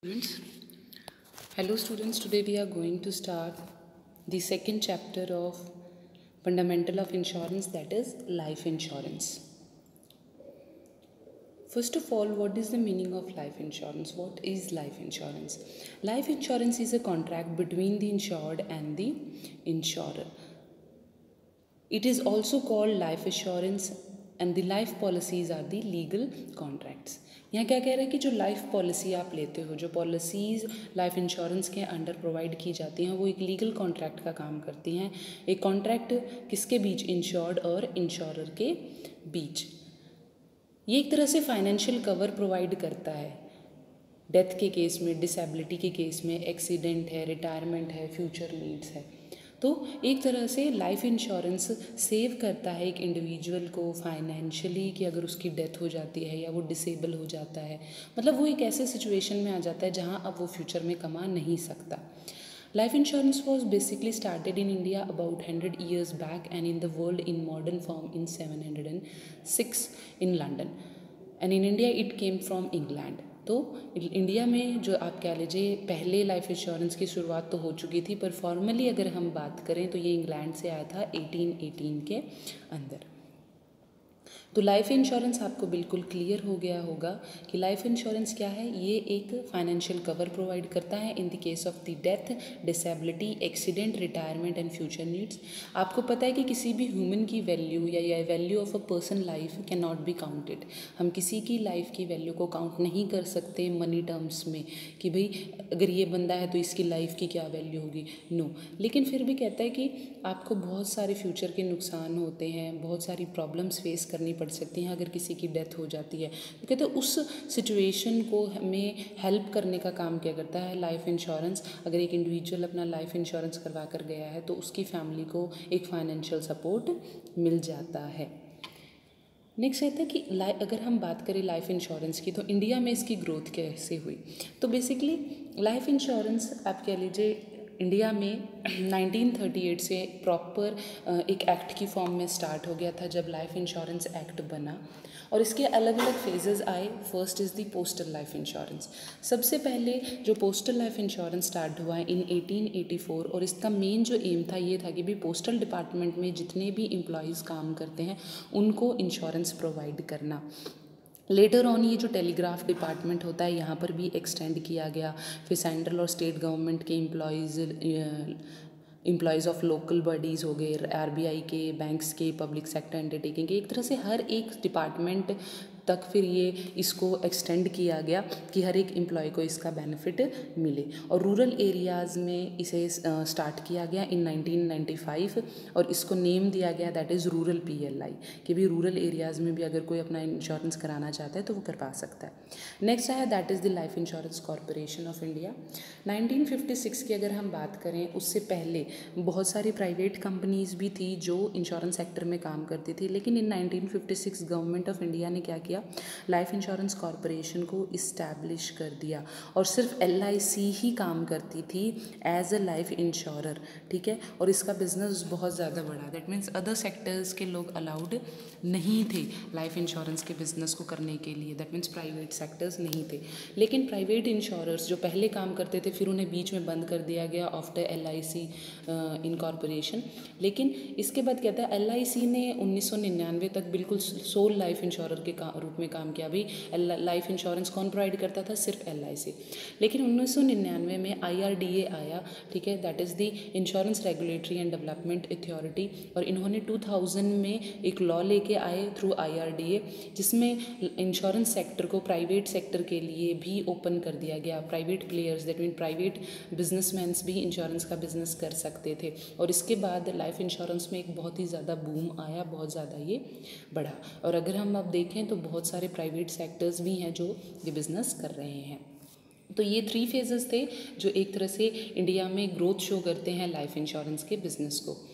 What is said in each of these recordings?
Students, hello students. Today we are going to start the second chapter of fundamental of insurance, that is life insurance. First of all, what is the meaning of life insurance? What is life insurance? Life insurance is a contract between the insured and the insurer. It is also called life assurance and the life policies are the legal contracts. यहाँ क्या कह रहा है कि जो life policy आप लेते हो, जो पॉलिसीज़ लाइफ इंश्योरेंस के अंडर प्रोवाइड की जाती हैं, वो एक लीगल कॉन्ट्रैक्ट का काम करती हैं. एक कॉन्ट्रैक्ट किसके बीच? इंश्योर्ड और इंश्योरर के बीच. ये एक तरह से फाइनेंशियल कवर प्रोवाइड करता है डेथ के केस में, डिसेबिलिटी के केस में, एक्सीडेंट है, रिटायरमेंट है, फ्यूचर नीड्स है. तो एक तरह से लाइफ इंश्योरेंस सेव करता है एक इंडिविजुअल को फाइनेंशियली कि अगर उसकी डेथ हो जाती है या वो डिसेबल हो जाता है, मतलब वो एक ऐसे सिचुएशन में आ जाता है जहां अब वो फ्यूचर में कमा नहीं सकता. Life insurance was basically started in India about 100 years back and in the world in modern form in 706 in London. And in India it came from England. तो इंडिया में जो आप कह लीजिए पहले लाइफ इंश्योरेंस की शुरुआत तो हो चुकी थी, पर फॉर्मली अगर हम बात करें तो ये इंग्लैंड से आया था 1818 के अंदर. तो लाइफ इंश्योरेंस आपको बिल्कुल क्लियर हो गया होगा कि लाइफ इंश्योरेंस क्या है. ये एक फाइनेंशियल कवर प्रोवाइड करता है in the case of the death, disability, accident, retirement and future needs. आपको पता है कि किसी भी ह्यूमन की वैल्यू या value of a person life can not be counted. हम किसी की लाइफ की वैल्यू को काउंट नहीं कर सकते मनी टर्म्स में कि भाई अगर ये बंदा है तो इसकी लाइफ की क्या वैल्यू होगी. नो. लेकिन फिर भी कहता है कि आपको बहुत सारे फ्यूचर के नुकसान होते हैं, बहुत सारी प्रॉब्लम्स फेस करनी पड़ सकती हैं अगर किसी की डेथ हो जाती है. तो कहते हैं उस सिचुएशन को हमें हेल्प करने का काम क्या करता है लाइफ इंश्योरेंस. अगर एक इंडिविजुअल अपना लाइफ इंश्योरेंस करवा कर गया है तो उसकी फैमिली को एक फाइनेंशियल सपोर्ट मिल जाता है. नेक्स्ट कहता है कि अगर हम बात करें लाइफ इंश्योरेंस की तो इंडिया में इसकी ग्रोथ कैसे हुई. तो बेसिकली लाइफ इंश्योरेंस आप कह लीजिए इंडिया में 1938 से प्रॉपर एक एक्ट की फॉर्म में स्टार्ट हो गया था जब लाइफ इंश्योरेंस एक्ट बना, और इसके अलग अलग फेजेस आए. First is the postal life insurance. सबसे पहले जो पोस्टल लाइफ इंश्योरेंस स्टार्ट हुआ है इन 1884, और इसका मेन जो एम था ये था कि भी पोस्टल डिपार्टमेंट में जितने भी एम्प्लॉयज़ काम करते हैं उनको इंश्योरेंस प्रोवाइड करना. लेटर ऑन ये जो टेलीग्राफ डिपार्टमेंट होता है यहाँ पर भी एक्सटेंड किया गया. फिर सेंट्रल और स्टेट गवर्नमेंट के एम्प्लॉयज़ ऑफ लोकल बॉडीज़ हो गए, आरबीआई के, बैंक्स के, पब्लिक सेक्टर अंडरटेकिंग के, एक तरह से हर एक डिपार्टमेंट तक फिर ये इसको एक्सटेंड किया गया कि हर एक एम्प्लॉय को इसका बेनिफिट मिले. और रूरल एरियाज़ में इसे स्टार्ट किया गया इन 1995 और इसको नेम दिया गया दैट इज़ रूरल PLI कि भी रूरल एरियाज़ में भी अगर कोई अपना इंश्योरेंस कराना चाहता है तो वो करवा सकता है. नेक्स्ट आया that is the life insurance corporation of India. 1956 की अगर हम बात करें उससे पहले बहुत सारी प्राइवेट कंपनीज़ भी थी जो इंश्योरेंस सेक्टर में काम करती थी, लेकिन इन 1956 गवर्नमेंट ऑफ इंडिया ने क्या किया, लाइफ इंश्योरेंस कॉरपोरेशन को इस्टेब्लिश कर दिया और सिर्फ LIC ही काम करती थी एज अ लाइफ इंश्योरर. ठीक है. और इसका बिजनेस बहुत ज़्यादा बड़ा, दैट मीन्स अदर सेक्टर्स के लोग अलाउड नहीं थे लाइफ इंश्योरेंस के बिजनेस को करने के लिए, दैट मीन्स प्राइवेट सेक्टर्स नहीं थे. लेकिन प्राइवेट इंश्योरर्स जो पहले काम करते थे फिर उन्हें बीच में बंद कर दिया गया आफ्टर LIC इनकॉर्पोरेशन. लेकिन इसके बाद कहता है LIC ने 1999 तक बिल्कुल सोल लाइफ इंश्योरर के रूप में काम किया. भाई लाइफ इंश्योरेंस कौन प्रोवाइड करता था? सिर्फ LIC. लेकिन 1999 में IRDA आया. ठीक है. That is the insurance regulatory and development authority, और इन्होंने 2000 में एक लॉ लेके आए थ्रू IRDA जिसमें इंश्योरेंस सेक्टर को प्राइवेट सेक्टर के लिए भी ओपन कर दिया गया. Private players that mean private businessmans भी इंश्योरेंस का बिजनेस कर सकते थे. और इसके बाद लाइफ इंश्योरेंस में एक बहुत ही ज़्यादा बूम आया, बहुत ज़्यादा ये बढ़ा. और अगर हम अब देखें तो बहुत सारे प्राइवेट सेक्टर्स भी हैं जो ये बिज़नेस कर रहे हैं. तो ये 3 फेजेस थे जो एक तरह से इंडिया में ग्रोथ शो करते हैं लाइफ इंश्योरेंस के बिज़नेस को.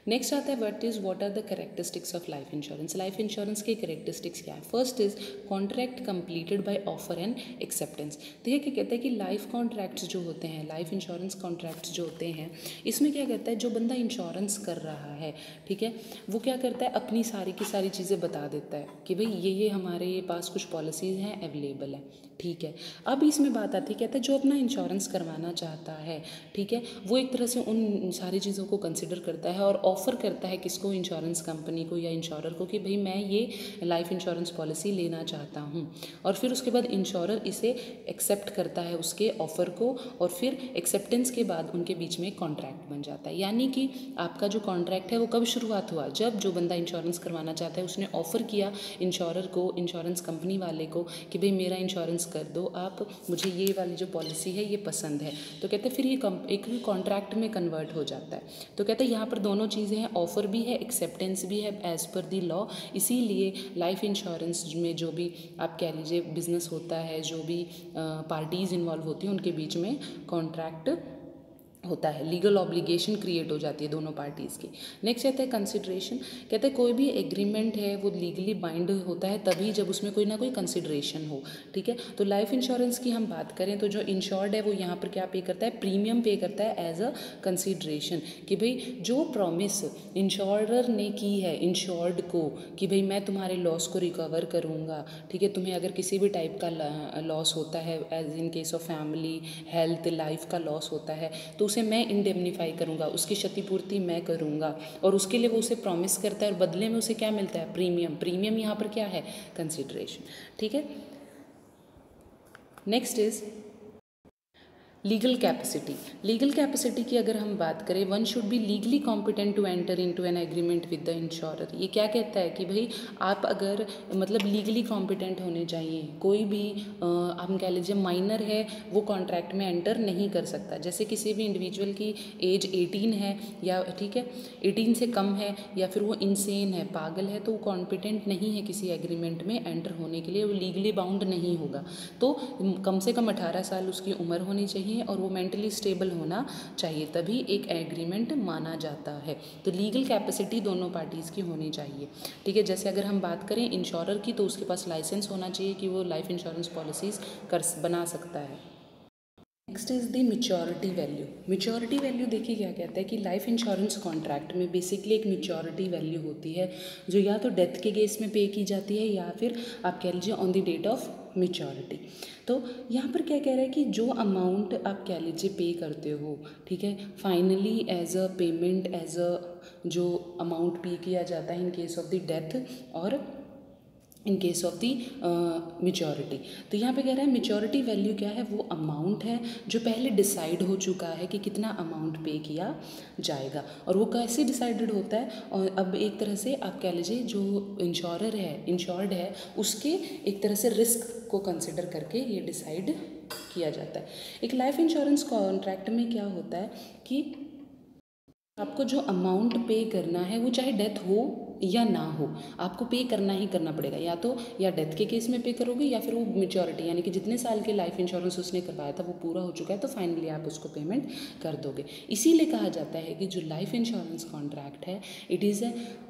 नेक्स्ट आता है what are the characteristics of life insurance. Life insurance के कैरेक्टरिस्टिक्स क्या है? First is contract completed by offer and acceptance. देखिए क्या कहते हैं कि लाइफ कॉन्ट्रैक्ट्स जो होते हैं, लाइफ इंश्योरेंस कॉन्ट्रैक्ट्स जो होते हैं, इसमें क्या कहता है जो बंदा इंश्योरेंस कर रहा है, ठीक है, वो क्या करता है अपनी सारी की सारी चीज़ें बता देता है कि भाई ये हमारे पास कुछ पॉलिसीज़ हैं अवेलेबल है, ठीक है। अब इसमें बात आती है, कहता है जो अपना इंश्योरेंस करवाना चाहता है, ठीक है, वो एक तरह से उन सारी चीज़ों को कंसिडर करता है और ऑफ़र करता है किसको, इंश्योरेंस कंपनी को या इंश्योरर को, कि भाई मैं ये लाइफ इंश्योरेंस पॉलिसी लेना चाहता हूँ। और फिर उसके बाद इंश्योरर इसे एक्सेप्ट करता है उसके ऑफ़र को, और फिर एक्सेप्टेंस के बाद उनके बीच में एक कॉन्ट्रैक्ट बन जाता है। यानी कि आपका जो कॉन्ट्रैक्ट है वो कब शुरुआत हुआ? जब जो बंदा इंश्योरेंस करवाना चाहता है उसने ऑफ़र किया इंश्योरर को, इंश्योरेंस कंपनी वाले को, कि भाई मेरा इंश्योरेंस कर दो आप, मुझे ये वाली जो पॉलिसी है ये पसंद है। तो कहते हैं फिर ये एक कॉन्ट्रैक्ट में कन्वर्ट हो जाता है। तो कहते हैं यहाँ पर दोनों चीज़ें हैं, ऑफ़र भी है, एक्सेप्टेंस भी है एज़ पर दी लॉ। इसीलिए लाइफ इंश्योरेंस में जो भी आप कह लीजिए बिजनेस होता है, जो भी पार्टीज़ इन्वॉल्व होती हैं उनके बीच में कॉन्ट्रैक्ट होता है, लीगल ऑब्लिगेशन क्रिएट हो जाती है दोनों पार्टीज़ की। नेक्स्ट कहते हैं कंसिडरेशन। कहते हैं कोई भी एग्रीमेंट है वो लीगली बाइंड होता है तभी जब उसमें कोई ना कोई कंसिडरेशन हो, ठीक है। तो लाइफ इंश्योरेंस की हम बात करें तो जो इंश्योर्ड है वो यहाँ पर क्या पे करता है, प्रीमियम पे करता है एज अ कंसिडरेशन, कि भाई जो प्रॉमिस इंश्योरर ने की है इंश्योर्ड को कि भाई मैं तुम्हारे लॉस को रिकवर करूँगा, ठीक है, तुम्हें अगर किसी भी टाइप का लॉस होता है as in case of family, health, life का लॉस होता है, तो उसे मैं इंडेमनीफाई करूँगा, उसकी क्षतिपूर्ति मैं करूँगा, और उसके लिए वो उसे प्रॉमिस करता है और बदले में उसे क्या मिलता है, प्रीमियम। प्रीमियम यहाँ पर क्या है, कंसिडरेशन, ठीक है। Next is legal capacity. Legal capacity की अगर हम बात करें, one should be legally competent to enter into an agreement with the insurer. ये क्या कहता है कि भाई आप अगर मतलब लीगली कॉम्पिटेंट होने चाहिए, कोई भी हम कह लीजिए माइनर है वो कॉन्ट्रैक्ट में एंटर नहीं कर सकता। जैसे किसी भी इंडिविजुअल की एज 18 है या ठीक है 18 से कम है, या फिर वो इंसेन है, पागल है, तो वो कॉम्पिटेंट नहीं है किसी एग्रीमेंट में एंटर होने के लिए, वो लीगली बाउंड नहीं होगा। तो कम से कम 18 साल उसकी उम्र होनी चाहिए और वो मेंटली स्टेबल होना चाहिए, तभी एक एग्रीमेंट माना जाता है। तो लीगल कैपेसिटी दोनों पार्टीज़ की होनी चाहिए, ठीक है। जैसे अगर हम बात करें इंश्योरर की, तो उसके पास लाइसेंस होना चाहिए कि वो लाइफ इंश्योरेंस पॉलिसीज़ बना सकता है। Next is the maturity value. Maturity value देखिए क्या कहता है कि लाइफ इंश्योरेंस कॉन्ट्रैक्ट में बेसिकली एक मैच्योरिटी वैल्यू होती है जो या तो डेथ के केस में पे की जाती है या फिर आप कह लीजिए on the date of maturity. तो यहाँ पर क्या कह रहा है कि जो अमाउंट आप कह लीजिए पे करते हो, ठीक है, finally as a payment, as a जो अमाउंट पे किया जाता है in case of the death और in case of the maturity. तो यहाँ पे कह रहा है मैच्योरिटी वैल्यू क्या है, वो अमाउंट है जो पहले डिसाइड हो चुका है कि कितना अमाउंट पे किया जाएगा। और वो कैसे डिसाइडेड होता है, और अब एक तरह से आप कह लीजिए जो इंश्योरर है, इंश्योर्ड है, उसके एक तरह से रिस्क को कंसिडर करके ये डिसाइड किया जाता है। एक लाइफ इंश्योरेंस कॉन्ट्रैक्ट में क्या होता है कि आपको जो अमाउंट पे करना है वो चाहे डेथ हो या ना हो, आपको पे करना ही करना पड़ेगा। या डेथ के केस में पे करोगे या फिर वो मैच्योरिटी यानी कि जितने साल के लाइफ इंश्योरेंस उसने करवाया था वो पूरा हो चुका है, तो फाइनली आप उसको पेमेंट कर दोगे। इसीलिए कहा जाता है कि जो लाइफ इंश्योरेंस कॉन्ट्रैक्ट है it is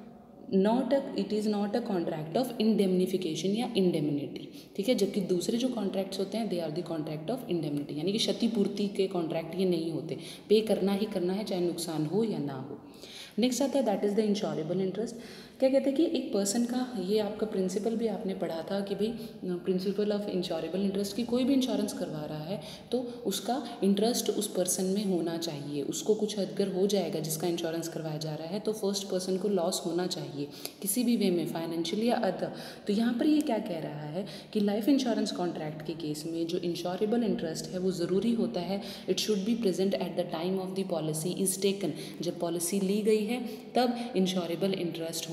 not a contract of indemnification या इंडेमनिटी, ठीक है। जबकि दूसरे जो कॉन्ट्रैक्ट्स होते हैं they are the contract of indemnity, यानी कि क्षतिपूर्ति के कॉन्ट्रैक्ट ये नहीं होते, पे करना ही करना है चाहे नुकसान हो या ना हो। नेक्स्ट आता है that is the insurable interest. क्या कहते हैं कि एक पर्सन का, ये आपका प्रिंसिपल भी आपने पढ़ा था कि भाई प्रिंसिपल ऑफ इंश्योरेबल इंटरेस्ट, की कोई भी इंश्योरेंस करवा रहा है तो उसका इंटरेस्ट उस पर्सन में होना चाहिए। उसको कुछ अगर हो जाएगा जिसका इंश्योरेंस करवाया जा रहा है तो फर्स्ट पर्सन को लॉस होना चाहिए किसी भी वे में, फाइनेंशियल या अदर। तो यहाँ पर ये क्या कह रहा है कि लाइफ इंश्योरेंस कॉन्ट्रैक्ट के केस में जो इंश्योरेबल इंटरेस्ट है वो ज़रूरी होता है, it should be present at the time of the policy is taken. जब पॉलिसी ली गई है तब इंश्योरेबल इंटरेस्ट होना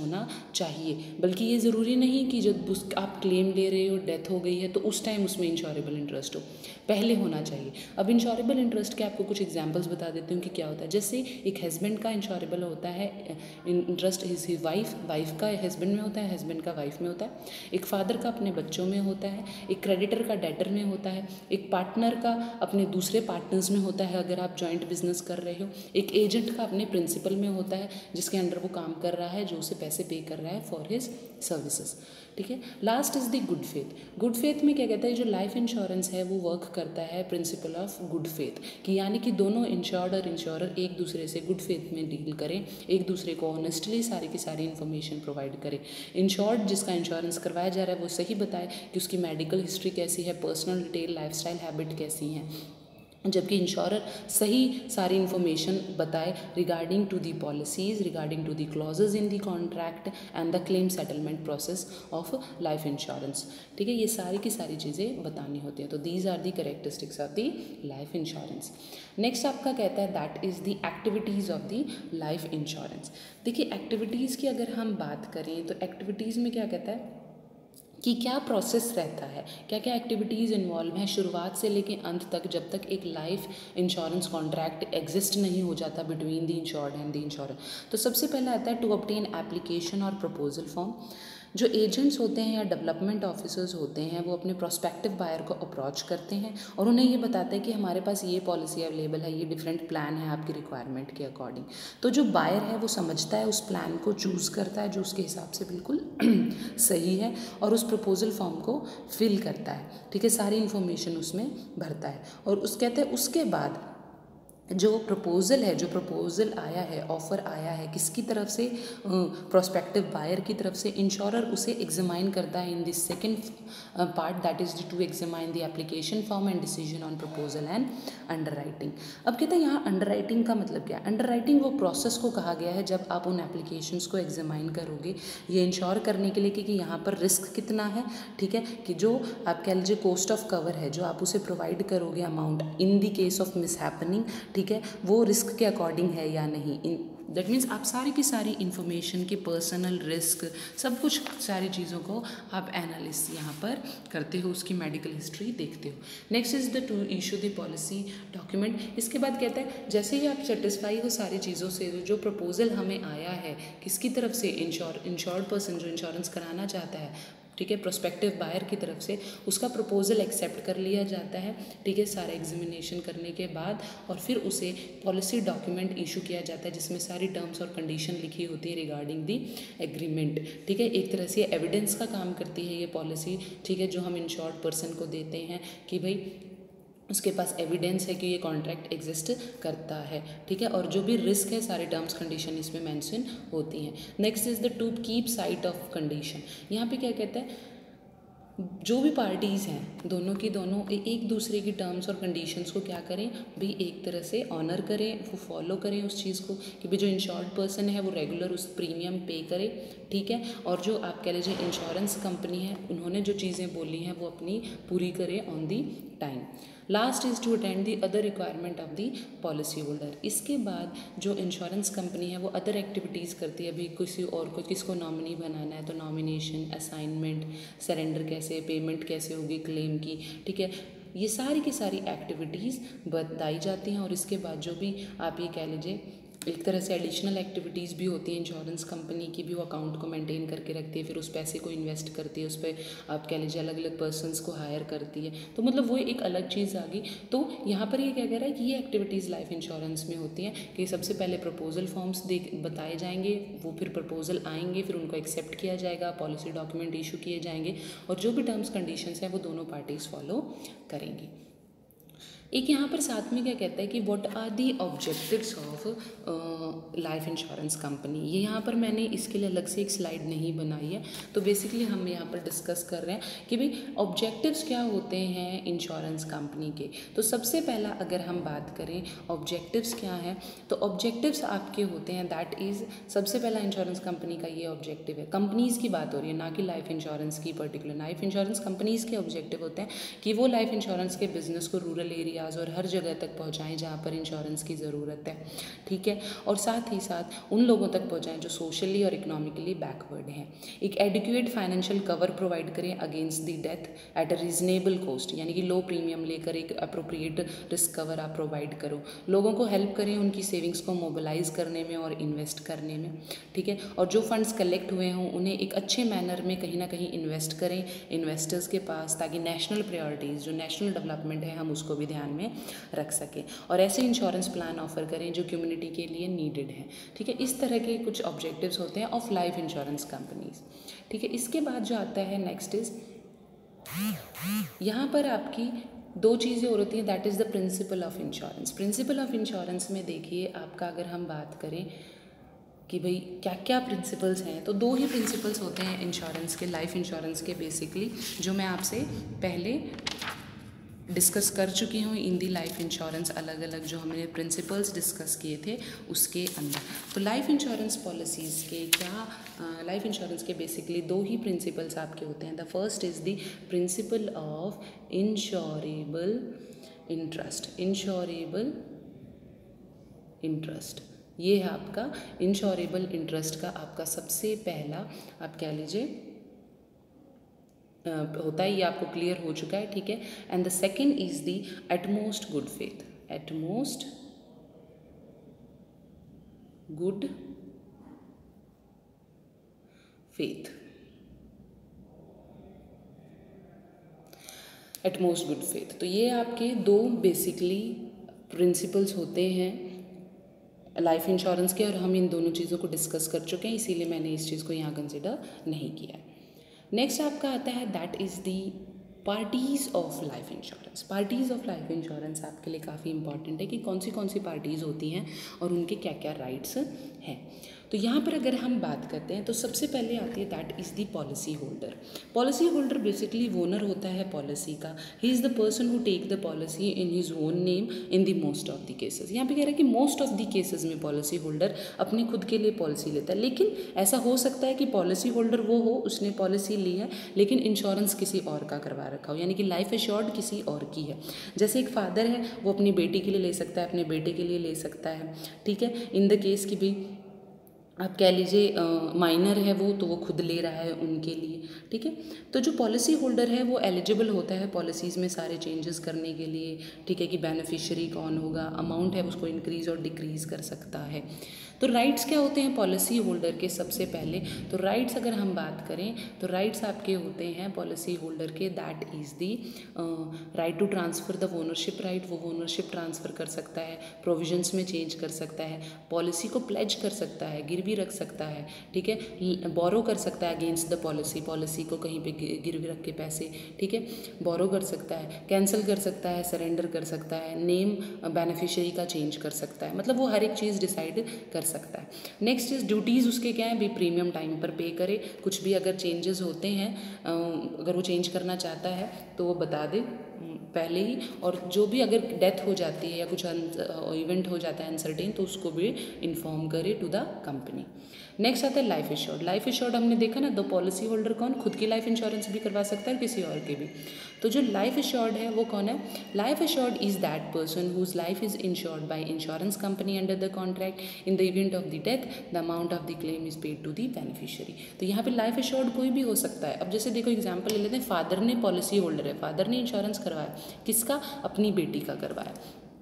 जाना चाहिए। बल्कि ये ज़रूरी नहीं कि जब आप क्लेम ले रहे हो, डेथ हो गई है, तो उस टाइम उसमें इंश्योरेबल इंटरेस्ट हो, पहले होना चाहिए। अब इंश्योरेबल इंटरेस्ट के आपको कुछ एग्जांपल्स बता देती हूँ कि क्या होता है। जैसे एक हस्बैंड का इंश्योरेबल होता है इंटरेस्ट इज ही वाइफ का हस्बैंड में होता है, हस्बैंड का वाइफ में होता है। एक फादर का अपने बच्चों में होता है, एक क्रेडिटर का डेटर में होता है, एक पार्टनर का अपने दूसरे पार्टनर्स में होता है अगर आप जॉइंट बिजनेस कर रहे हो, एक एजेंट का अपने प्रिंसिपल में होता है जिसके अंडर वो काम कर रहा है, जो उसे पैसे पे कर रहा है फॉर हिज सर्विसेज। ठीक है। Last is the good faith. Good faith में क्या कहता है, जो लाइफ इंश्योरेंस है वो वर्क करता है प्रिंसिपल ऑफ गुड फेथ, कि यानी कि दोनों इंश्योर्ड और इंश्योरर एक दूसरे से गुड फेथ में डील करें, एक दूसरे को ऑनेस्टली सारी की सारी इन्फॉर्मेशन प्रोवाइड करें। इंश्योर्ड जिसका इंश्योरेंस करवाया जा रहा है वो सही बताए कि उसकी मेडिकल हिस्ट्री कैसी है, पर्सनल डिटेल, लाइफस्टाइल हैबिट कैसी हैं, जबकि इंश्योरर सही सारी इन्फॉर्मेशन बताए regarding to the policies, regarding to the clauses in the contract and the claim settlement process of life insurance. ठीक है, ये सारी की सारी चीज़ें बतानी होती हैं। तो these are the characteristics of the life insurance. Next आपका कहता है that is the activities of the life insurance. देखिए एक्टिविटीज़ की अगर हम बात करें तो एक्टिविटीज़ में क्या कहता है कि क्या प्रोसेस रहता है, क्या क्या एक्टिविटीज़ इन्वॉल्व हैं शुरुआत से लेके अंत तक, जब तक एक लाइफ इंश्योरेंस कॉन्ट्रैक्ट एग्जिस्ट नहीं हो जाता between the insured and the insurer. तो सबसे पहला आता है टू ऑब्टेन एप्लीकेशन और प्रपोजल फॉर्म। जो एजेंट्स होते हैं या डेवलपमेंट ऑफिसर्स होते हैं वो अपने प्रोस्पेक्टिव बायर को अप्रोच करते हैं और उन्हें ये बताते हैं कि हमारे पास ये पॉलिसी अवेलेबल है, ये डिफरेंट प्लान है आपकी रिक्वायरमेंट के अकॉर्डिंग। तो जो बायर है वो समझता है, उस प्लान को चूज़ करता है जो उसके हिसाब से बिल्कुल सही है और उस प्रपोजल फॉर्म को फिल करता है। ठीक है, सारी इन्फॉर्मेशन उसमें भरता है और उस कहते हैं उसके बाद जो प्रपोज़ल है, जो प्रपोज़ल आया है, ऑफ़र आया है किसकी तरफ से, प्रोस्पेक्टिव बायर की तरफ से, इंश्योरर उसे एग्जामाइन करता है in this second part that is to examine the application form and decision on proposal and underwriting. अब कहते हैं यहाँ अंडर राइटिंग का मतलब क्या है। अंडर राइटिंग वो प्रोसेस को कहा गया है जब आप उन एप्लीकेशंस को एग्जामाइन करोगे ये इंश्योर करने के लिए कि यहाँ पर रिस्क कितना है। ठीक है, कि जो आप कह लीजिए कॉस्ट ऑफ कवर है जो आप उसे प्रोवाइड करोगे amount in the case of mishappening, ठीक है, वो रिस्क के अकॉर्डिंग है या नहीं। दैट मीन्स आप सारी की सारी इन्फॉर्मेशन की पर्सनल रिस्क सब कुछ सारी चीज़ों को आप एनालिस यहाँ पर करते हो, उसकी मेडिकल हिस्ट्री देखते हो। Next is the to issue the policy document. इसके बाद कहता है जैसे ही आप सेटिस्फाई हो सारी चीज़ों से, जो प्रपोजल हमें आया है किसकी तरफ से, इंश्योर्ड पर्सन जो इंश्योरेंस कराना चाहता है, ठीक है, प्रोस्पेक्टिव बायर की तरफ से, उसका प्रपोजल एक्सेप्ट कर लिया जाता है। ठीक है, सारा एग्जामिनेशन करने के बाद और फिर उसे पॉलिसी डॉक्यूमेंट इशू किया जाता है जिसमें सारी टर्म्स और कंडीशन लिखी होती है रिगार्डिंग दी एग्रीमेंट। ठीक है, एक तरह से एविडेंस का काम करती है ये पॉलिसी। ठीक है, जो हम इंश्योर्ड पर्सन को देते हैं कि भाई उसके पास एविडेंस है कि ये कॉन्ट्रैक्ट एग्जिस्ट करता है। ठीक है, और जो भी रिस्क है सारे टर्म्स कंडीशन इसमें मेंशन होती हैं। Next is the to keep sight of condition. यहाँ पे क्या कहता है, जो भी पार्टीज़ हैं दोनों की दोनों एक दूसरे की टर्म्स और कंडीशंस को क्या करें भी, एक तरह से ऑनर करें, वो फॉलो करें उस चीज़ को कि भाई जो इंश्योर्ड पर्सन है वो रेगुलर उस प्रीमियम पे करे। ठीक है, और जो आप कह लीजिए इंश्योरेंस कंपनी है उन्होंने जो चीज़ें बोली हैं वो अपनी पूरी करें on the time. Last is to attend the other requirement of the policy holder. इसके बाद जो इंश्योरेंस कंपनी है वो अदर एक्टिविटीज़ करती है, अभी किसी और को किसको नॉमिनी बनाना है तो नॉमिनेशन, असाइनमेंट, सरेंडर कैसे, पेमेंट कैसे होगी क्लेम की। ठीक है, ये सारी की सारी एक्टिविटीज़ बताई जाती हैं और इसके बाद जो भी आप ये कह लीजिए एक तरह से एडिशनल एक्टिविटीज़ भी होती हैं इंश्योरेंस कंपनी की भी, वो अकाउंट को मेंटेन करके रखती है, फिर उस पैसे को इन्वेस्ट करती है, उस पर आप कह लीजिए अलग अलग पर्सन्स को हायर करती है। तो मतलब वो एक अलग चीज़ आ गई। तो यहाँ पर ये क्या कह रहा है कि ये एक्टिविटीज़ लाइफ इंश्योरेंस में होती हैं कि सबसे पहले प्रपोजल फॉर्म्स बताए जाएंगे, वो फिर प्रपोजल आएंगे, फिर उनको एक्सेप्ट किया जाएगा, पॉलिसी डॉक्यूमेंट इशू किए जाएंगे और जो भी टर्म्स कंडीशंस हैं वो दोनों पार्टीज़ फॉलो करेंगी। एक यहाँ पर साथ में क्या कहता है कि what are the objectives of life insurance company. ये यहाँ पर मैंने इसके लिए अलग से एक स्लाइड नहीं बनाई है, तो बेसिकली हम यहाँ पर डिस्कस कर रहे हैं कि भाई ऑब्जेक्टिव्स क्या होते हैं इंश्योरेंस कंपनी के। तो सबसे पहला अगर हम बात करें ऑब्जेक्टिव्स क्या हैं, तो ऑब्जेक्टिव्स आपके होते हैं दैट इज़, सबसे पहला इंश्योरेंस कंपनी का ये ऑब्जेक्टिव है, कंपनीज़ की बात हो रही है ना कि लाइफ इंश्योरेंस की पर्टिकुलर। लाइफ इंश्योरेंस कंपनीज़ के ऑब्जेक्टिव होते हैं कि वो लाइफ इंश्योरेंस के बिजनेस को रूरल एरिया एरियाज़ और हर जगह तक पहुँचाएँ जहाँ पर इंश्योरेंस की ज़रूरत है, ठीक है। और साथ ही साथ उन लोगों तक पहुँचाएँ जो सोशली और इकोनॉमिकली बैकवर्ड हैं। एक एडिक्वेट फाइनेंशियल कवर प्रोवाइड करें against the death at a reasonable cost, यानी कि लो प्रीमियम लेकर एक अप्रोप्रिएट रिस्क कवर आप प्रोवाइड करो। लोगों को हेल्प करें उनकी सेविंग्स को मोबिलाइज करने में और इन्वेस्ट करने में, ठीक है। और जो फंड्स कलेक्ट हुए हों उन्हें एक अच्छे मैनर में कहीं ना कहीं इन्वेस्ट करें इन्वेस्टर्स के पास, ताकि नेशनल प्रायोरिटीज़ जो नेशनल डेवलपमेंट है हम उसको भी ध्यान में रख सकें। और ऐसे इंश्योरेंस प्लान ऑफर करें जो कम्युनिटी के लिए नीडेड है, ठीक है। इस तरह के कुछ ऑब्जेक्टिव्स होते हैं ऑफ लाइफ इंश्योरेंस कंपनीज, ठीक है। इसके बाद जो आता है नेक्स्ट इज, यहाँ पर आपकी दो चीज़ें और होती हैं, that is the principle of insurance. Principle of insurance में देखिए आपका, अगर हम बात करें कि भाई क्या क्या प्रिंसिपल्स हैं, तो दो ही प्रिंसिपल्स होते हैं इंश्योरेंस के, लाइफ इंश्योरेंस के बेसिकली, जो मैं आपसे पहले डिस्कस कर चुकी हूँ इन दी लाइफ इंश्योरेंस, अलग अलग जो हमने प्रिंसिपल्स डिस्कस किए थे उसके अंदर। तो लाइफ इंश्योरेंस पॉलिसीज़ के क्या, लाइफ इंश्योरेंस के बेसिकली दो ही प्रिंसिपल्स आपके होते हैं। The first is the principle of insurable interest. Insurable interest ये है आपका इंश्योरेबल इंटरेस्ट का आपका सबसे पहला, आप कह लीजिए होता है, ये आपको क्लियर हो चुका है, ठीक है। And the second is the utmost good faith. Utmost good faith, utmost good faith. तो ये आपके दो बेसिकली प्रिंसिपल्स होते हैं लाइफ इंश्योरेंस के, और हम इन दोनों चीज़ों को डिस्कस कर चुके हैं, इसीलिए मैंने इस चीज़ को यहाँ कंसिडर नहीं किया। नेक्स्ट आपका आता है that is the parties of life insurance. Parties of life insurance आपके लिए काफ़ी इंपॉर्टेंट है कि कौन सी पार्टीज़ होती हैं और उनके क्या क्या राइट्स हैं। तो यहाँ पर अगर हम बात करते हैं तो सबसे पहले आती है that is the policy holder. Policy holder basically owner होता है पॉलिसी का। He is the person who take the policy in his own name in the most of the cases. यहाँ पे कह रहा है कि मोस्ट ऑफ द केसेस में पॉलिसी होल्डर अपने खुद के लिए पॉलिसी लेता है, लेकिन ऐसा हो सकता है कि पॉलिसी होल्डर वो हो, उसने पॉलिसी ली है लेकिन इंश्योरेंस किसी और का करवा रखा हो, यानी कि लाइफ एश्योर्ड किसी और की है। जैसे एक फादर है वो अपनी बेटी के लिए ले सकता है, अपने बेटे के लिए ले सकता है, ठीक है। इन द केस की भी आप कह लीजिए माइनर है वो, तो वो खुद ले रहा है उनके लिए, ठीक है। तो जो पॉलिसी होल्डर है वो एलिजिबल होता है पॉलिसीज़ में सारे चेंजेस करने के लिए, ठीक है, कि बेनिफिशियरी कौन होगा, अमाउंट है उसको इंक्रीज़ और डिक्रीज़ कर सकता है। तो राइट्स क्या होते हैं पॉलिसी होल्डर के? सबसे पहले तो राइट्स अगर हम बात करें तो राइट्स आपके होते हैं पॉलिसी होल्डर के, that is the right to transfer the ownership right. वो ओनरशिप ट्रांसफ़र कर सकता है, प्रोविजंस में चेंज कर सकता है, पॉलिसी को प्लेज कर सकता है, गिरवी रख सकता है, ठीक है, बोरो कर सकता है अगेंस्ट द पॉलिसी, पॉलिसी को कहीं पे गिरवी रख के पैसे, ठीक है, बोरो कर सकता है, कैंसिल कर सकता है, सरेंडर कर सकता है, नेम बेनिफिशियरी का चेंज कर सकता है, मतलब वो हर एक चीज़ डिसाइड कर सकता है। नेक्स्ट इज ड्यूटीज़ उसके क्या है भी, प्रीमियम टाइम पर पे करे, कुछ भी अगर चेंजेस होते हैं अगर वो चेंज करना चाहता है तो वो बता दे पहले ही, और जो भी अगर डेथ हो जाती है या कुछ इवेंट हो जाता है अनसर्टेन तो उसको भी इन्फॉर्म करे टू द कंपनी। नेक्स्ट आता है लाइफ एश्योर्ड। लाइफ एश्योर्ड हमने देखा ना, दो पॉलिसी होल्डर कौन, खुद की लाइफ इंश्योरेंस भी करवा सकता है और किसी और के भी। तो जो लाइफ एश्योर्ड है वो कौन है? Life assured is that person whose life is insured by insurance company under the contract in the event of the death the amount of the claim is paid to the beneficiary. तो यहाँ पे life assured कोई भी हो सकता है। अब जैसे देखो एग्जाम्पल ले लेते हैं, फादर ने पॉलिसी होल्डर है, फादर ने इंश्योरेंस करवाया, किसका? अपनी बेटी का करवाया,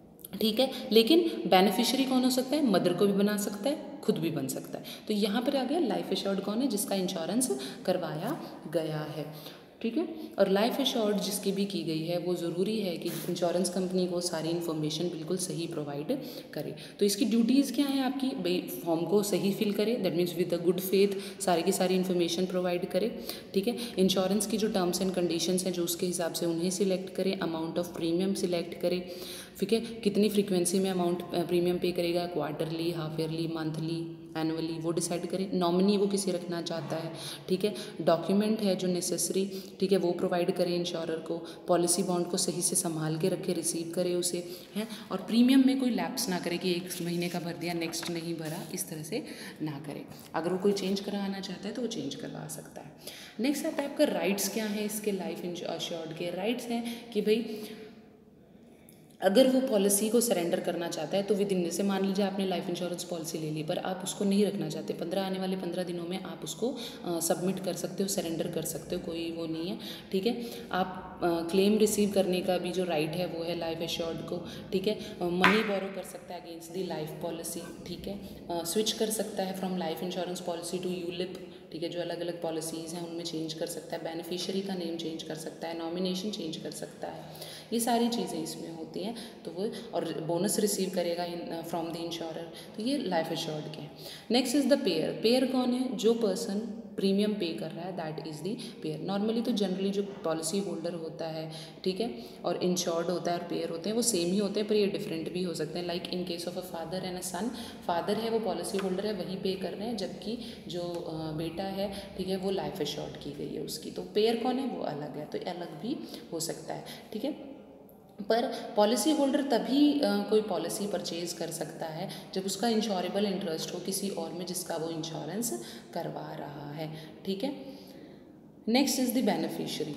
ठीक है, लेकिन बेनिफिशियरी कौन हो सकता है? मदर को भी बना सकता है, खुद भी बन सकता है। तो यहाँ पर आ गया लाइफ एश्योर्ड कौन है? जिसका इंश्योरेंस करवाया गया है, ठीक है। और लाइफ एश्योर्ड जिसकी भी की गई है वो ज़रूरी है कि इंश्योरेंस कंपनी को सारी इन्फॉर्मेशन बिल्कुल सही प्रोवाइड करे। तो इसकी ड्यूटीज़ क्या है आपकी? भाई फॉर्म को सही फिल करे, that means with a good faith सारी की सारी इन्फॉर्मेशन प्रोवाइड करे, ठीक है। इंश्योरेंस की जो टर्म्स एंड कंडीशंस हैं जो उसके हिसाब से उन्हें सिलेक्ट करे, अमाउंट ऑफ प्रीमियम सिलेक्ट करे, ठीक है, कितनी फ्रीक्वेंसी में अमाउंट प्रीमियम पे करेगा, quarterly, half yearly, monthly, annually, वो डिसाइड करे। नॉमिनी वो किसे रखना चाहता है, ठीक है। डॉक्यूमेंट है जो नेसेसरी, ठीक है, वो प्रोवाइड करे इंश्योरर को। पॉलिसी बॉन्ड को सही से संभाल के रखे, रिसीव करे उसे, है। और प्रीमियम में कोई लैप्स ना करे कि एक महीने का भर दिया नेक्स्ट नहीं भरा, इस तरह से ना करे। अगर वो कोई चेंज करवाना चाहता है तो वो चेंज करवा सकता है। नेक्स्ट आता है आपका राइट्स क्या है इसके लाइफ इंश्योर्ड के? राइट्स हैं कि भाई अगर वो पॉलिसी को सरेंडर करना चाहता है तो विद इन, से मान लीजिए आपने लाइफ इंश्योरेंस पॉलिसी ले ली पर आप उसको नहीं रखना चाहते, 15 आने वाले 15 दिनों में आप उसको सबमिट कर सकते हो, सरेंडर कर सकते हो, कोई वो नहीं है, ठीक है। आप क्लेम रिसीव करने का भी जो राइट है वो है लाइफ एश्योर्ड को, ठीक है। मनी बोरो कर सकता है अगेंस्ट दी लाइफ पॉलिसी, ठीक है। स्विच कर सकता है from life insurance policy to ULIP, ठीक है। जो अलग अलग पॉलिसीज़ हैं उनमें चेंज कर सकता है, बेनिफिशियरी का नेम चेंज कर सकता है, नॉमिनेशन चेंज कर सकता है, ये सारी चीज़ें इसमें होती हैं। तो वो और बोनस रिसीव करेगा फ्रॉम द इंश्योरर, तो ये लाइफ एश्योर्ड के हैं। Next is the payer. Payer कौन है? जो पर्सन प्रीमियम पे कर रहा है, that is the payer. Normally तो जनरली जो पॉलिसी होल्डर होता है, ठीक है, और इंश्योर्ड होता है और पेयर होते हैं वो सेम ही होते हैं, पर ये डिफरेंट भी हो सकते हैं। Like in case of a father and a son, father है वो पॉलिसी होल्डर है, वही पे कर रहे हैं, जबकि जो बेटा है, ठीक है, वो लाइफ एश्योर्ड की गई है उसकी। तो पेयर कौन है? वो अलग है, तो अलग भी हो सकता है, ठीक है। पर पॉलिसी होल्डर तभी कोई पॉलिसी परचेज कर सकता है जब उसका इंश्योरेबल इंटरेस्ट हो किसी और में जिसका वो इंश्योरेंस करवा रहा है, ठीक है। Next is the beneficiary.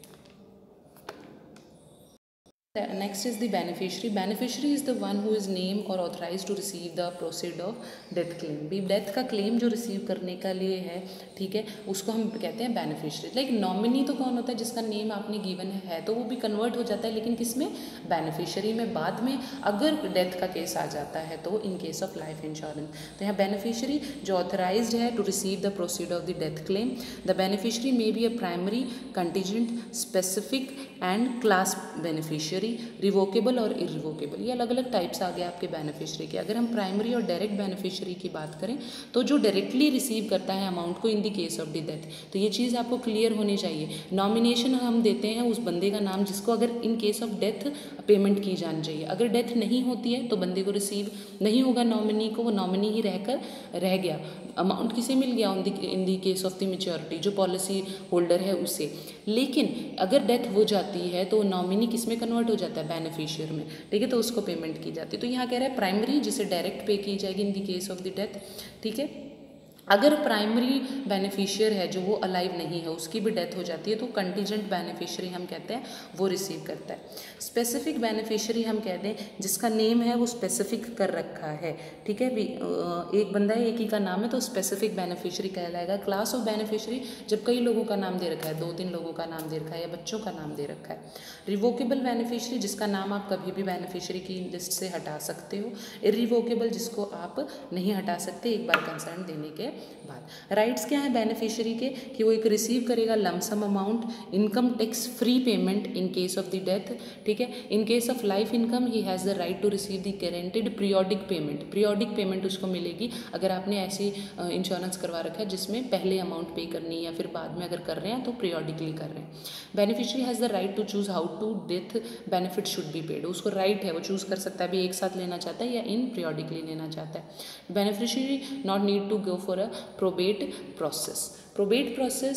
Next is the beneficiary. Beneficiary is the one who is named or authorized to receive the proceed of death claim. भी डेथ का क्लेम जो रिसीव करने का लिए है, ठीक है, उसको हम कहते हैं बेनिफिशियरी। लाइक नॉमिनी तो कौन होता है? जिसका नेम आपने गिवन है तो वो भी कन्वर्ट हो जाता है, लेकिन किस में? बेनिफिशियरी में। बाद में अगर डेथ का केस आ जाता है तो in case of life insurance, तो यहाँ बेनिफिशियरी जो ऑथराइज्ड है to receive the proceed of the death claim. The beneficiary may be a primary, contingent, specific and class beneficiary, revocable और इरिवोकेबल। ये अलग अलग टाइप्स आ गए आपके बेनिफिशियरी के। अगर हम प्राइमरी और डायरेक्ट बेनिफिशियरी की बात करें तो जो डायरेक्टली रिसीव करता है अमाउंट को in the case of the death, तो ये चीज़ आपको क्लियर होनी चाहिए। नॉमिनेशन हम देते हैं उस बंदे का नाम जिसको अगर in case of death payment की जानी चाहिए। अगर डेथ नहीं होती है तो बंदे को रिसीव नहीं होगा, नॉमिनी को, वो नॉमिनी ही रह गया, अमाउंट किसे मिल गया? In the case of the maturity, जो पॉलिसी होल्डर है उसे। लेकिन अगर डेथ हो जाती है तो नॉमिनी किस में कन्वर्ट हो जाता है? बेनिफिशियर में, ठीक है, तो उसको पेमेंट की जाती है। तो यहाँ कह रहा है प्राइमरी जिसे डायरेक्ट पे की जाएगी in the case of the death, ठीक है। अगर प्राइमरी बेनिफिशियर है जो वो अलाइव नहीं है, उसकी भी डेथ हो जाती है, तो कंटीजेंट बेनिफिशियरी हम कहते हैं वो रिसीव करता है। स्पेसिफिक बेनिफिशियरी हम कहते हैं जिसका नेम है वो स्पेसिफिक कर रखा है, ठीक है। भी एक बंदा है, एक ही का नाम है, तो स्पेसिफिक बेनिफिशियरी कहलाएगा। क्लास ऑफ बेनिफिशियरी जब कई लोगों का नाम दे रखा है, 2-3 लोगों का नाम दे रखा है या बच्चों का नाम दे रखा है। रिवोकेबल बेनिफिशियरी जिसका नाम आप कभी भी बेनिफिशियरी की लिस्ट से हटा सकते हो। इरिवोकेबल जिसको आप नहीं हटा सकते एक बार कंसर्न देने के बाद। राइट्स क्या है बेनिफिशियरी के? कि वो एक रिसीव करेगा lump sum amount, income tax free payment in case of the death, ठीक है। In case of life income he has the right to receive the guaranteed periodic payment. Periodic payment उसको मिलेगी अगर आपने ऐसी इंश्योरेंस करवा रखा है जिसमें पहले अमाउंट पे करनी है या फिर बाद में अगर कर रहे हैं तो पीरियोडिकली कर रहे हैं। Beneficiary has the right to choose how to death benefit should be paid. उसको राइट है, वो चूज़ कर सकता है भी एक साथ लेना चाहता है या इन पीरियोडिकली लेना चाहता है। Beneficiary not need to go for a probate process. Probate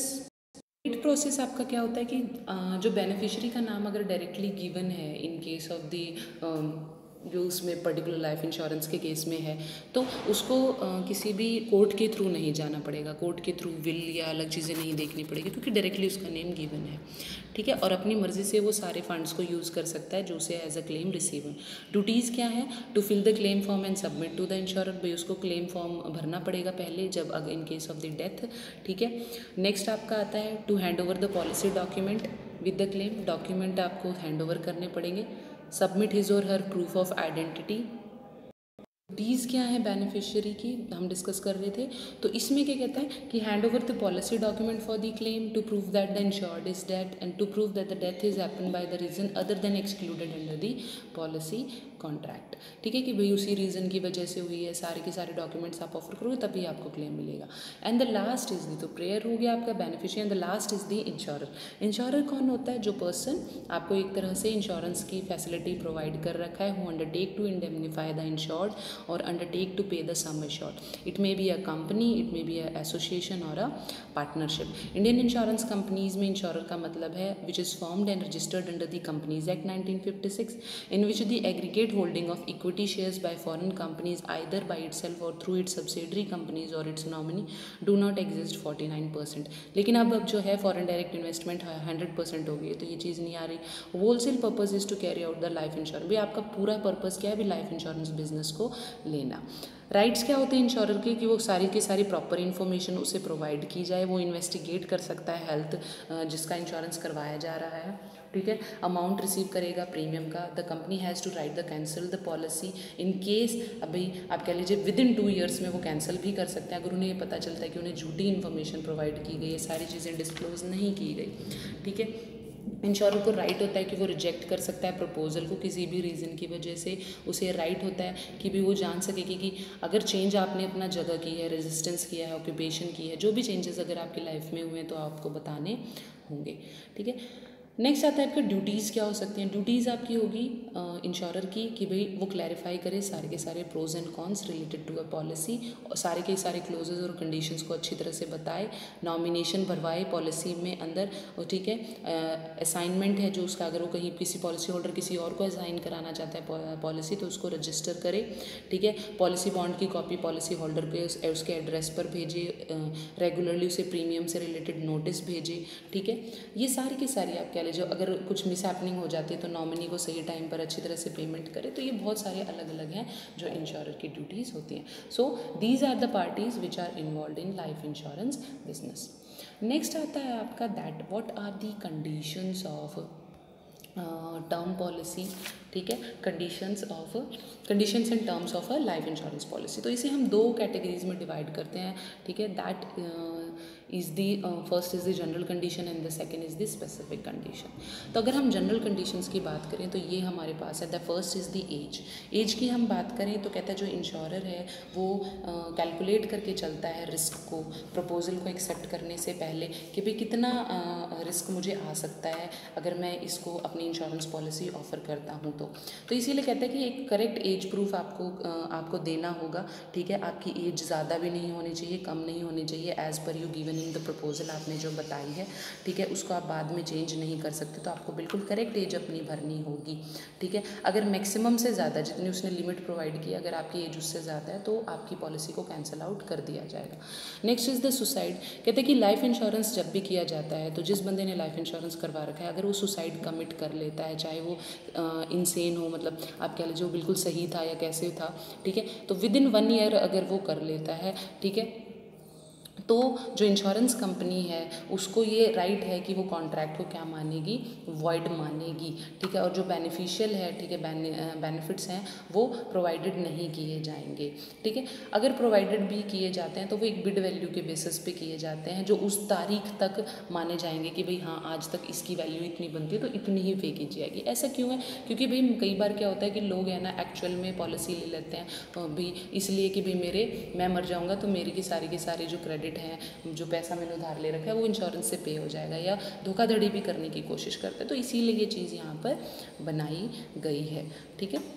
process आपका क्या होता है कि जो बेनिफिशियरी का नाम अगर डायरेक्टली गिवन है इन केस ऑफ द जो उसमें पर्टिकुलर लाइफ इंश्योरेंस के केस में है, तो उसको किसी भी कोर्ट के थ्रू नहीं जाना पड़ेगा, कोर्ट के थ्रू विल या अलग चीज़ें नहीं देखनी पड़ेगी, क्योंकि डायरेक्टली उसका नेम गिवन है, ठीक है। और अपनी मर्जी से वो सारे फंड्स को यूज़ कर सकता है जो उसे as a claim receiver. Duties क्या है? To fill the claim form and submit to the insurer. भाई उसको क्लेम फॉर्म भरना पड़ेगा पहले जब अगर in case of the death, ठीक है। नेक्स्ट आपका आता है to hand over the policy document with the claim. Document आपको हैंड ओवर करने पड़ेंगे। Submit his or her proof of identity. Duties क्या है बेनिफिशियरी की हम डिस्कस कर रहे थे, तो इसमें क्या कहता है कि hand over the policy document for the claim to prove that the insured is dead and to prove that the death is happen by the reason other than excluded under the policy contract, ठीक है, कि भाई उसी reason की वजह से हुई है, सारे के सारे डॉक्यूमेंट्स आप ऑफर करोगे तभी आपको क्लेम मिलेगा। And the last is the, तो प्रेयर हो गया आपका beneficiary, and the last is the insurer. Insurer कौन होता है? जो पर्सन आपको एक तरह से इंश्योरेंस की फैसिलिटी प्रोवाइड कर रखा है, who undertake to indemnify the insured or undertake to pay the sum assured. It may be a company, it may be an association or a partnership. Indian insurance companies में insurer का मतलब है which is formed and registered under the Companies Act 1956, in which the aggregate holding of equity shares by foreign companies either by itself or through its subsidiary companies or its nominee do not exist 49%. लेकिन अब जो है foreign direct investment 100% हो गई है, तो ये चीज़ नहीं आ रही. Whose sole purpose is to carry out the life insurance. भाई आपका पूरा पर्पज़ क्या है? भी लाइफ इंश्योरेंस बिजनेस को लेना. राइट्स क्या होते हैं इंश्योरर के? कि वो सारी की सारी प्रॉपर इन्फॉर्मेशन उसे प्रोवाइड की जाए. वो इन्वेस्टिगेट कर सकता है हेल्थ जिसका इंश्योरेंस करवाया जा रहा है, ठीक है. अमाउंट रिसीव करेगा प्रीमियम का. The company has to right the cancel the policy in case. अभी आप कह लीजिए विद इन 2 ईयर्स में वो कैंसिल भी कर सकते हैं अगर उन्हें ये पता चलता है कि उन्हें झूठी इन्फॉर्मेशन प्रोवाइड की गई है, सारी चीज़ें डिस्क्लोज नहीं की गई, ठीक है. इंश्योरर को राइट होता है कि वो रिजेक्ट कर सकता है प्रपोजल को किसी भी रीज़न की वजह से. उसे राइट होता है कि भी वो जान सकेगी कि अगर चेंज आपने अपना जगह की है, रेजिस्टेंस किया है, ऑक्यूपेशन की है, जो भी चेंजेस अगर आपकी लाइफ में हुए तो आपको बताने होंगे, ठीक है. नेक्स्ट आता है आपका ड्यूटीज़ क्या हो सकती हैं. ड्यूटीज़ आपकी होगी इंश्योरर की कि भाई वो क्लैरिफाई करे सारे के सारे pros and cons related to a policy, और सारे के सारे क्लोजेज और कंडीशंस को अच्छी तरह से बताए. नॉमिनेशन भरवाए पॉलिसी में अंदर, और ठीक है. असाइनमेंट है जो उसका, अगर वो कहीं किसी पॉलिसी होल्डर किसी और को असाइन कराना चाहता है पॉलिसी तो उसको रजिस्टर करे, ठीक है. पॉलिसी बॉन्ड की कॉपी पॉलिसी होल्डर के उसके एड्रेस पर भेजे. रेगुलरली उसे प्रीमियम से रिलेटेड नोटिस भेजे, ठीक है. ये सारी की सारी आप जो अगर कुछ मिस हैपनिंग हो जाती है तो नॉमिनी को सही टाइम पर अच्छी तरह से पेमेंट करे. तो ये बहुत सारे अलग अलग हैं जो इंश्योरर की ड्यूटीज़ होती हैं. So these are the parties which are involve in life insurance business. Next आता है आपका that what are the conditions of term policy, ठीक है. Conditions and terms of a life insurance policy. तो इसे हम 2 कैटेगरीज में डिवाइड करते हैं, ठीक है. That is the first is the general condition and the second is the specific condition. तो अगर हम जनरल कंडीशंस की बात करें तो ये हमारे पास है. The first is the age. Age की हम बात करें तो कहता है जो इंश्योरर है वो कैलकुलेट करके चलता है रिस्क को प्रपोजल को एक्सेप्ट करने से पहले कि भाई कितना रिस्क मुझे आ सकता है अगर मैं इसको अपनी इंश्योरेंस पॉलिसी ऑफर करता हूँ तो इसीलिए कहता है कि एक करेक्ट एज प्रूफ आपको देना होगा, ठीक है. आपकी एज ज़्यादा भी नहीं होनी चाहिए, कम नहीं होनी चाहिए. As per you given in the proposal आपने जो बताई है, ठीक है, उसको आप बाद में चेंज नहीं कर सकते. तो आपको बिल्कुल करेक्ट एज अपनी भरनी होगी, ठीक है. अगर मैक्सिमम से ज़्यादा जितनी उसने लिमिट प्रोवाइड की अगर आपकी एज उससे ज़्यादा है तो आपकी पॉलिसी को कैंसिल आउट कर दिया जाएगा. Next is the suicide. कहते हैं कि लाइफ इंश्योरेंस जब भी किया जाता है तो जिस बंदे ने लाइफ इंश्योरेंस करवा रखा है अगर वो सुसाइड कमिट कर लेता है, चाहे वो इंसेन हो, मतलब आप कह लीजिए वो बिल्कुल सही था या कैसे था, ठीक है, तो विद इन 1 ईयर अगर वो कर लेता है, ठीक है, तो जो इंश्योरेंस कंपनी है उसको ये राइट है कि वो कॉन्ट्रैक्ट को क्या मानेगी, वॉइड मानेगी, ठीक है. और जो बेनिफिशियल है, ठीक है, बेनिफिट्स हैं वो प्रोवाइडेड नहीं किए जाएंगे, ठीक है. अगर प्रोवाइडेड भी किए जाते हैं तो वो एक बिड वैल्यू के बेसिस पे किए जाते हैं जो उस तारीख तक माने जाएंगे कि भाई हाँ आज तक इसकी वैल्यू इतनी बनती है तो इतनी ही पे की जाएगी. ऐसा क्यों है? क्योंकि भाई कई बार क्या होता है कि लोग है ना एक्चुअल में पॉलिसी ले लेते हैं भाई इसलिए कि भाई मैं मर जाऊँगा तो मेरी की सारी जो क्रेडिट है, जो पैसा मैंने उधार ले रखा है वो इंश्योरेंस से पे हो जाएगा, या धोखाधड़ी भी करने की कोशिश करते हैं. तो इसीलिए ये चीज़ यहाँ पर बनाई गई है, ठीक है.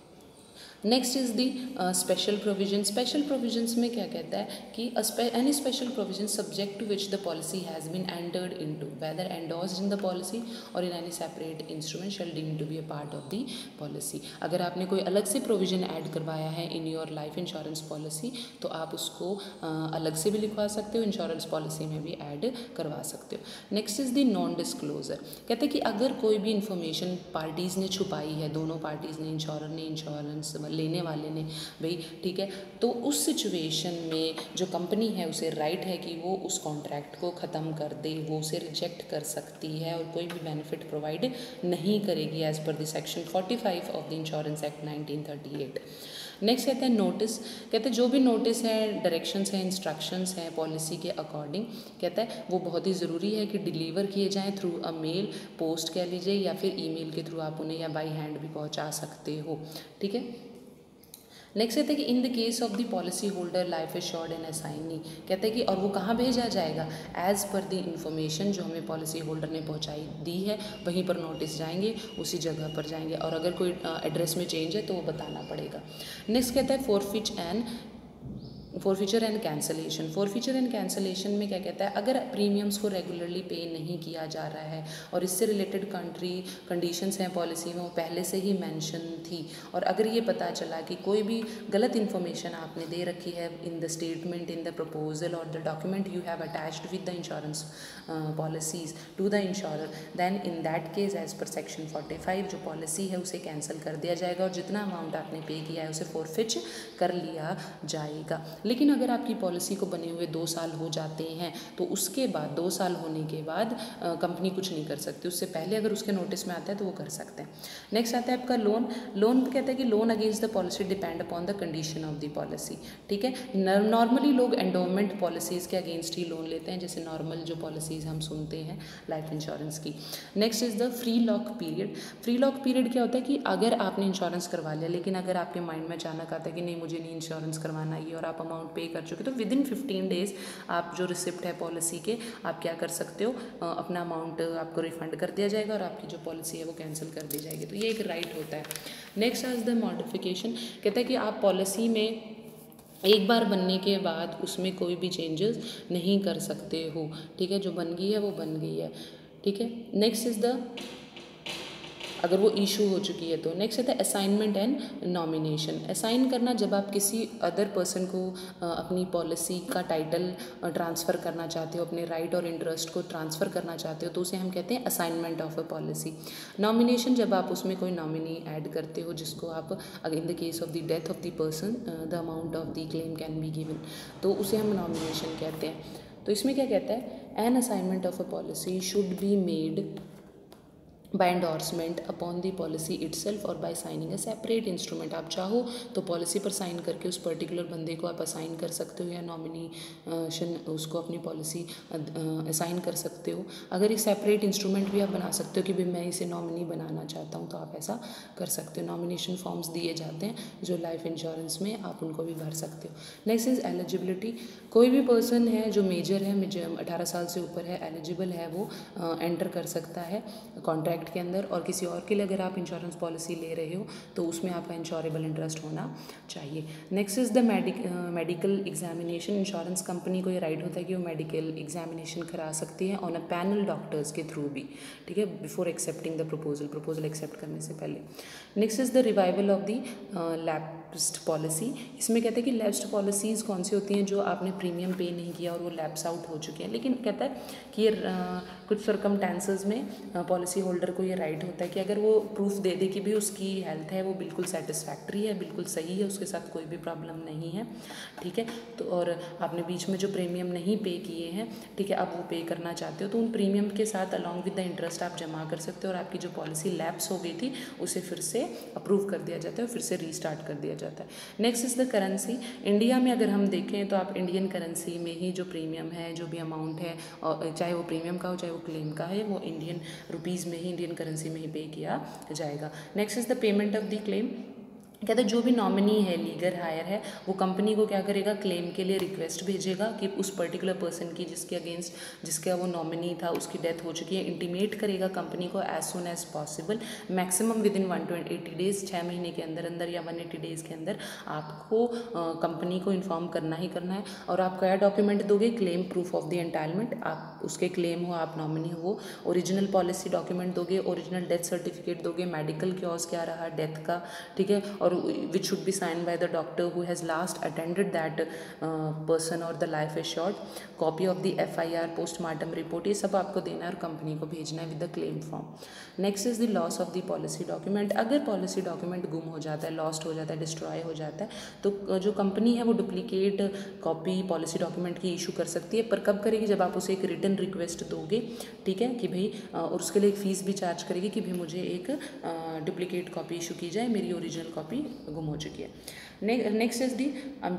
Next is the special provision. Special provisions में क्या कहता है कि any special provision subject to which the policy has been entered into whether endorsed in the policy or in any separate instrument shall deem to be a part of the policy. अगर आपने कोई अलग से provision add करवाया है in your life insurance policy तो आप उसको अलग से भी लिखवा सकते हो, इंश्योरेंस पॉलिसी में भी ऐड करवा सकते हो. Next is the non disclosure. कहते हैं कि अगर कोई भी इंफॉर्मेशन पार्टीज़ ने छुपाई है, दोनों पार्टीज़ ने, इंश्योरर ने, इंश्योरेंस लेने वाले ने, भाई ठीक है, तो उस सिचुएशन में जो कंपनी है उसे राइट है कि वो उस कॉन्ट्रैक्ट को ख़त्म कर दे, वो उसे रिजेक्ट कर सकती है और कोई भी बेनिफिट प्रोवाइड नहीं करेगी as per the section 45 of the insurance act 1938. Next कहते हैं नोटिस. कहते हैं जो भी नोटिस है, डायरेक्शंस हैं, इंस्ट्रक्शंस हैं पॉलिसी के अकॉर्डिंग, कहता है वो बहुत ही ज़रूरी है कि डिलीवर किए जाएं थ्रू अ मेल, पोस्ट कह लीजिए, या फिर ईमेल के थ्रू आप उन्हें या बाई हैंड भी पहुंचा सकते हो, ठीक है. नेक्स्ट कहते हैं कि in the case of the policy holder life assured and assignee, कहते हैं कि और वो कहाँ भेजा जाएगा, एज़ पर द इंफॉर्मेशन जो हमें पॉलिसी होल्डर ने पहुँचाई दी है वहीं पर नोटिस जाएंगे, उसी जगह पर जाएंगे, और अगर कोई एड्रेस में चेंज है तो वो बताना पड़ेगा। नेक्स्ट कहता है forfeiture and cancellation. Forfeiture and cancellation में क्या कहता है, अगर प्रीमियम्स को रेगुलरली पे नहीं किया जा रहा है और इससे रिलेटेड कंडीशंस हैं पॉलिसी में वो पहले से ही मेंशन थी, और अगर ये पता चला कि कोई भी गलत इन्फॉर्मेशन आपने दे रखी है in the statement, in the proposal or the document you have attached with the insurance policies to the insurer, then in that case as per section 45 जो पॉलिसी है उसे कैंसिल कर दिया जाएगा और जितना अमाउंट आपने पे किया है उसे फॉरफिच कर लिया जाएगा। लेकिन अगर आपकी पॉलिसी को बने हुए 2 साल हो जाते हैं तो उसके बाद 2 साल होने के बाद कंपनी कुछ नहीं कर सकती, उससे पहले अगर उसके नोटिस में आता है तो वो कर सकते हैं। नेक्स्ट आता है आपका लोन। लोन कहता है कि loan against the policy depend upon the condition of the policy, ठीक है। नॉर्मली लोग एंडोमेंट पॉलिसीज़ के अगेंस्ट ही लोन लेते हैं, जैसे नॉर्मल जो पॉलिसीज़ हम सुनते हैं लाइफ इंश्योरेंस की। Next is the free look period. Free look period क्या होता है कि अगर आपने इंश्योरेंस करवा लिया लेकिन अगर आपके माइंड में अचानक आता है कि नहीं मुझे नहीं इंश्योरेंस करवाना ये और आप अमाउंट पे कर चुके, तो विद इन 15 डेज़ आप जो रिसिप्ट है पॉलिसी के आप क्या कर सकते हो, अपना अमाउंट आपको रिफंड कर दिया जाएगा और आपकी जो पॉलिसी है वो कैंसिल कर दी जाएगी। तो ये एक राइट होता है। Next is the modification. कहता है कि आप पॉलिसी में एक बार बनने के बाद उसमें कोई भी चेंजेस नहीं कर सकते हो, ठीक है। जो बन गई है वो बन गई है, ठीक है। नेक्स्ट इज़ द अगर वो इशू हो चुकी है तो। नेक्स्ट है असाइनमेंट एंड नॉमिनेशन। असाइन करना, जब आप किसी अदर पर्सन को अपनी पॉलिसी का टाइटल ट्रांसफ़र करना चाहते हो, अपने राइट और इंटरेस्ट को ट्रांसफ़र करना चाहते हो तो उसे हम कहते हैं assignment of a policy. Nomination, जब आप उसमें कोई नॉमिनी ऐड करते हो जिसको आप in the case of the death of the person the amount of the claim can be given, तो उसे हम नॉमिनेशन कहते हैं। तो इसमें क्या कहता है, an assignment of a policy should be made by endorsement upon the policy itself और by signing a separate instrument। आप चाहो तो पॉलिसी पर साइन करके उस पर्टिकुलर बंदे को आप असाइन कर सकते हो या नॉमिनेशन उसको अपनी पॉलिसी असाइन कर सकते हो। अगर एक सेपरेट इंस्ट्रूमेंट भी आप बना सकते हो कि भाई मैं इसे नॉमिनी बनाना चाहता हूँ, तो आप ऐसा कर सकते हो। नॉमिनेशन फॉर्म्स दिए जाते हैं जो लाइफ इंश्योरेंस में, आप उनको भी भर सकते हो। Next is eligibility. कोई भी पर्सन है जो मेजर है, 18 साल से ऊपर है, एलिजिबल है, वो एंटर कर सकता है कॉन्ट्रैक्ट के अंदर। और किसी और के लिए अगर आप इंश्योरेंस पॉलिसी ले रहे हो तो उसमें आपका इंश्योरेबल इंटरेस्ट होना चाहिए। Next is the medical examination. Insurance company को ये राइट होता है कि वो मेडिकल एग्जामिनेशन करा सकती है ऑन अ पैनल डॉक्टर्स के थ्रू भी, ठीक है, before accepting the proposal accept करने से पहले। Next is the revival of the lapsed policy. इसमें कहते हैं कि लैप्स्ड पॉलिसीज़ कौन सी होती हैं, जो आपने प्रीमियम पे नहीं किया और वो लैप्स आउट हो चुके हैं। लेकिन कहता है कि ये कुछ सर्कमस्टेंसेस में पॉलिसी होल्डर को ये राइट होता है कि अगर वो प्रूफ दे दे कि भी उसकी हेल्थ है वो बिल्कुल सेटिस्फैक्ट्री है, बिल्कुल सही है, उसके साथ कोई भी प्रॉब्लम नहीं है, ठीक है। तो और आपने बीच में जो प्रीमियम नहीं पे किए हैं, ठीक है, आप वो पे करना चाहते हो तो उन प्रीमियम के साथ अलॉन्ग विद द इंटरेस्ट आप जमा कर सकते हो और आपकी जो पॉलिसी लैप्स हो गई थी उसे फिर से अप्रूव कर दिया जाता है और फिर से रीस्टार्ट कर दिया जाता है। Next is the currency. India में अगर हम देखें तो आप इंडियन करेंसी में ही जो प्रीमियम है, जो भी अमाउंट है, और चाहे वो प्रीमियम का हो चाहे वो क्लेम का है, वो इंडियन रुपीज़ में ही, इंडियन करेंसी में ही पे किया जाएगा। Next is the payment of the claim. कहते हैं जो भी नॉमिनी है, लीगल हायर है, वो कंपनी को क्या करेगा, क्लेम के लिए रिक्वेस्ट भेजेगा कि उस पर्टिकुलर पर्सन की जिसके अगेंस्ट जिसका वो नॉमिनी था उसकी डेथ हो चुकी है, इंटीमेट करेगा कंपनी को as soon as possible, maximum within 180 days, 6 महीने के अंदर अंदर या 180 डेज़ के अंदर आपको कंपनी को इन्फॉर्म करना ही करना है। और आप क्या डॉक्यूमेंट दोगे, claim proof of the entitlement, आप उसके क्लेम हो, आप नॉमिनी हो, ओरिजिनल पॉलिसी डॉक्यूमेंट दोगे, ओरिजिनल डेथ सर्टिफिकेट दोगे, मेडिकल क्योज क्या रहा डेथ का, ठीक है, और which should be signed by the doctor who has last attended that person or the life assured, copy of the FIR, postmortem report, ये सब आपको देना है और कंपनी को भेजना है with the claim form. Next is the loss of the policy document. अगर पॉलिसी डॉक्यूमेंट गुम हो जाता है, लॉस्ट हो जाता है, डिस्ट्रॉय हो जाता है, तो जो कंपनी है वो डुप्लीकेट कॉपी पॉलिसी डॉक्यूमेंट की इशू कर सकती है। पर कब करेगी, जब आप उसे एक रिटन रिक्वेस्ट दोगे, ठीक है, कि भाई और उसके लिए एक फ़ीस भी चार्ज करेगी कि भाई मुझे एक डुप्लीकेट कॉपी इशू की जाए, मेरी ओरिजिनल कॉपी गुम हो चुकी है। Next is the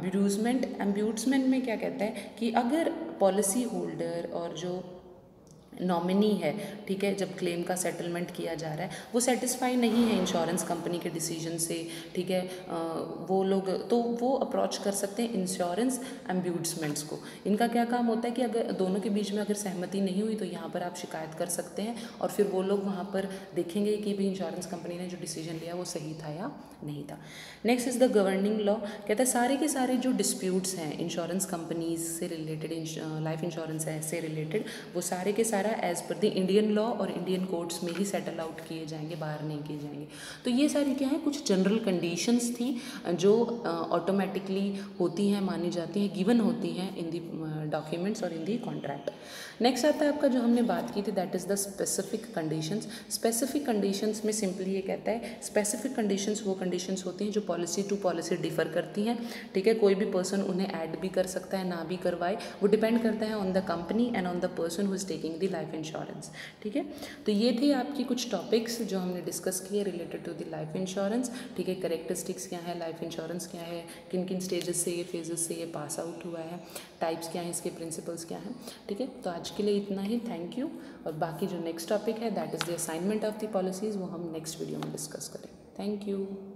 एम्ब्यूजमेंट। एम्ब्यूजमेंट में क्या कहता है कि अगर पॉलिसी होल्डर और जो नॉमिनी है, ठीक है, जब क्लेम का सेटलमेंट किया जा रहा है, वो सेटिस्फाई नहीं है इंश्योरेंस कंपनी के डिसीजन से, ठीक है, वो लोग तो वो अप्रोच कर सकते हैं इंश्योरेंस एम्ब्यूड्समेंट्स को। इनका क्या काम होता है कि अगर दोनों के बीच में अगर सहमति नहीं हुई तो यहाँ पर आप शिकायत कर सकते हैं और फिर वो लोग वहाँ पर देखेंगे कि भी इंश्योरेंस कंपनी ने जो डिसीजन लिया वो सही था या नहीं था। Next is the governing law. कहता है सारे के सारे जो डिस्प्यूट्स हैं इंश्योरेंस कंपनीज से रिलेटेड, लाइफ इंश्योरेंस से रिलेटेड, वो सारे के सारा एज पर द इंडियन लॉ और इंडियन कोर्ट्स में ही सेटल आउट किए जाएंगे, बाहर नहीं किए जाएंगे। तो ये सारी क्या है, कुछ जनरल कंडीशंस थी जो ऑटोमेटिकली होती हैं, मानी जाती हैं, गिवन होती हैं इन दी डॉक्यूमेंट्स और इन दी कॉन्ट्रैक्ट। नेक्स्ट आता है आपका जो हमने बात की थी, that is the specific conditions. Specific conditions में सिंपली ये कहता है, स्पेसिफिक कंडीशंस वो कंडीशंस होती हैं जो पॉलिसी टू पॉलिसी डिफर करती हैं, ठीक है, कोई भी पर्सन उन्हें ऐड भी कर सकता है, ना भी करवाए, वो डिपेंड करता है on the company and on the person who is taking the life insurance, ठीक है। तो ये थे आपकी कुछ टॉपिक्स जो हमने डिस्कस किए related to the life insurance, ठीक है। कैरेक्टरिस्टिक्स क्या है, लाइफ इंश्योरेंस क्या है, किन किन स्टेजेस से ये फेजेस से ये पास आउट हुआ है, टाइप्स क्या हैं इसके, प्रिंसिपल्स क्या हैं, ठीक है। तो आज के लिए इतना ही, थैंक यू। और बाकी जो नेक्स्ट टॉपिक है that is the assignment of the policies, वो हम नेक्स्ट वीडियो में डिस्कस करें। Thank you.